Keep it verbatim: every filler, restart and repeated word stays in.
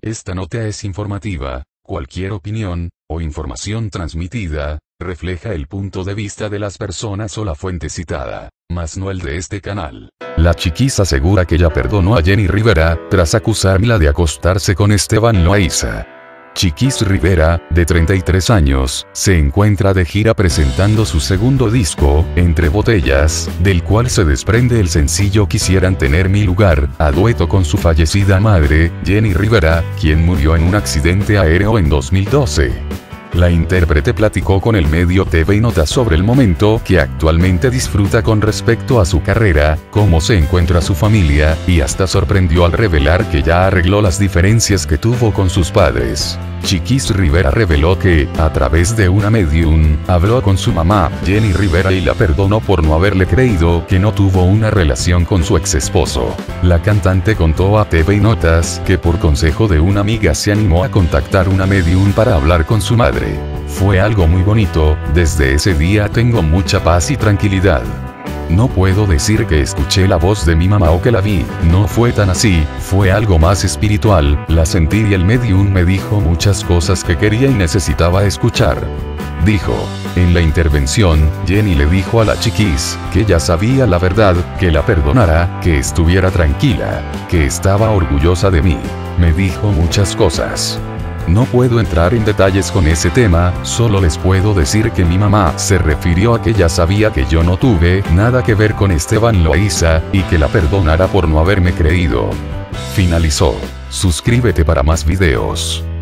Esta nota es informativa. Cualquier opinión, o información transmitida, refleja el punto de vista de las personas o la fuente citada, mas no el de este canal. La Chiquis asegura que ya perdonó a Jenny Rivera, tras acusarla de acostarse con Esteban Loaiza. Chiquis Rivera, de treinta y tres años, se encuentra de gira presentando su segundo disco, Entre Botellas, del cual se desprende el sencillo Quisieran Tener Mi Lugar, a dueto con su fallecida madre, Jenny Rivera, quien murió en un accidente aéreo en dos mil doce. La intérprete platicó con el medio T V y Notas sobre el momento que actualmente disfruta con respecto a su carrera, cómo se encuentra su familia, y hasta sorprendió al revelar que ya arregló las diferencias que tuvo con sus padres. Chiquis Rivera reveló que, a través de una medium, habló con su mamá, Jenny Rivera, y la perdonó por no haberle creído que no tuvo una relación con su ex esposo. La cantante contó a T V y Notas que por consejo de una amiga se animó a contactar una medium para hablar con su madre. Fue algo muy bonito, desde ese día tengo mucha paz y tranquilidad. No puedo decir que escuché la voz de mi mamá o que la vi, no fue tan así, fue algo más espiritual, la sentí y el medium me dijo muchas cosas que quería y necesitaba escuchar. Dijo. En la intervención, Jenny le dijo a la Chiquis, que ya sabía la verdad, que la perdonara, que estuviera tranquila, que estaba orgullosa de mí. Me dijo muchas cosas. No puedo entrar en detalles con ese tema, solo les puedo decir que mi mamá se refirió a que ya sabía que yo no tuve nada que ver con Esteban Loaiza, y que la perdonara por no haberme creído. Finalizó. Suscríbete para más videos.